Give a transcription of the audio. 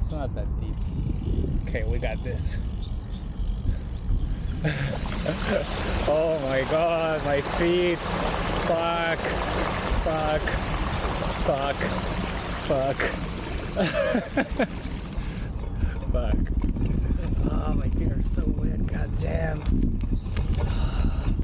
It's not that deep. Okay, we got this. Oh my god, my feet. Fuck. Fuck. Fuck. Fuck. Fuck. Oh, my feet are so wet. God damn.